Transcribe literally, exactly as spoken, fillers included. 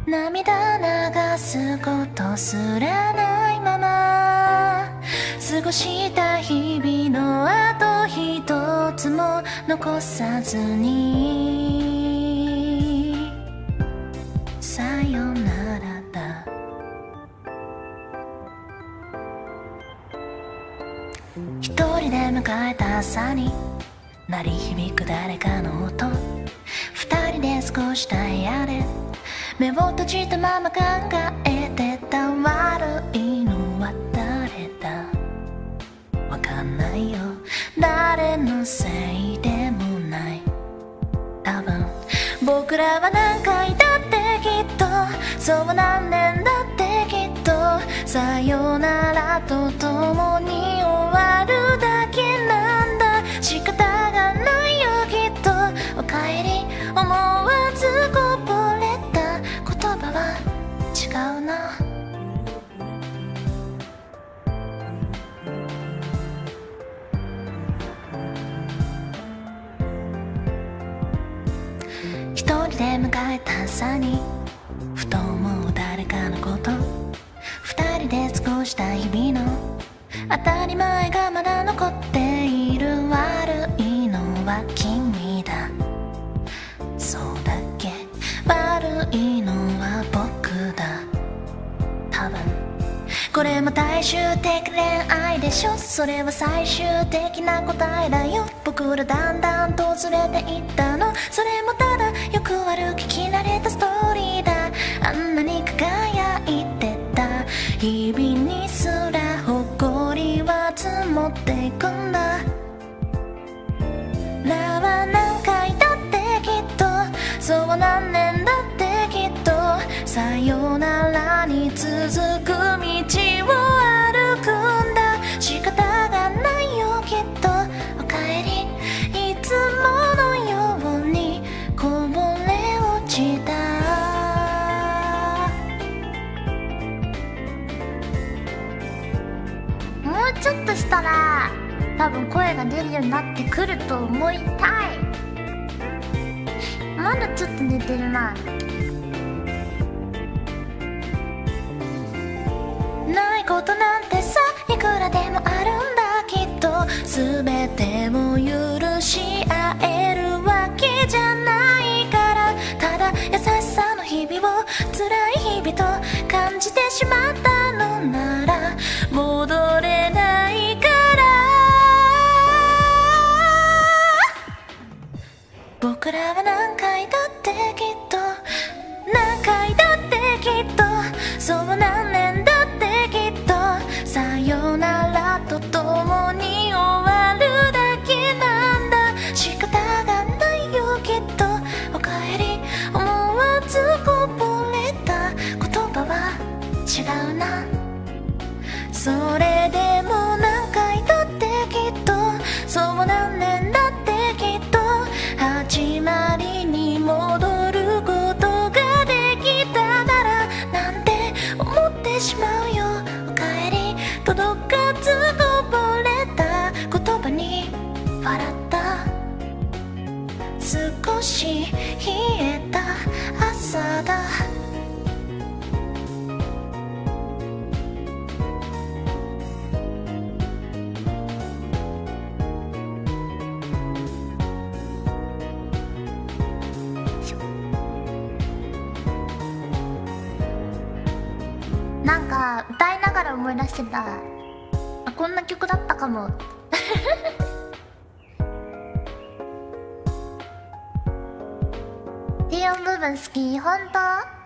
涙流すことすらないまま過ごした日々の後一つも残さずにさよならだ。一人で迎えた朝に鳴り響く誰かの音、二人で過ごした部屋で目を閉じたまま考えてた。悪いのは誰だわかんないよ、誰のせいでもない。多分僕らは何回だってきっと、そう何年だってきっとさよならとともに終わるだけなんだ。仕方がないよきっと。おかえり思わずこぼれた言葉は違うな。一人で迎えた朝にふと思う誰かのこと、二人で過ごした日々の当たり前がまだ残っている。悪いのは君だ、そうだっけ。悪いのは僕だ。多分これも大衆的恋愛でしょ。それは最終的な答えだよ。僕らだんだんとずれていったの、それもただよくある聞き慣れたストーリーだ。あんなに輝いてた日々にすら誇りは積もっていくんだ。なは何回だってきっと、そう何年だってきっとさよならに続く道を歩くんだ。仕方がないよきっと。おかえりいつものようにこぼれ落ちた。もうちょっとしたら多分声が出るようになってくると思いたい。まだちょっと寝てるな。ないことなんてさいくらでもあるんだきっと。全てを許し合えるわけじゃないから、ただ優しさの日々を辛い日々と感じてしまったのなら戻れないから。僕らは何回だってきっと、何回だってきっと、そう何年だってきっとさよならとともに終わるだけなんだ。仕方がないよきっと。おかえり思わずこぼれた言葉は違うな。それでも何回だってきっと、そう何年だってきっと始まりに戻ることができたならなんて思ってしまうよ。おかえり届かずこぼれた言葉に笑った。少し冷えた朝だ。なんか歌いながら思い出してた。あ、こんな曲だったかも。低音部分好き、ほんと？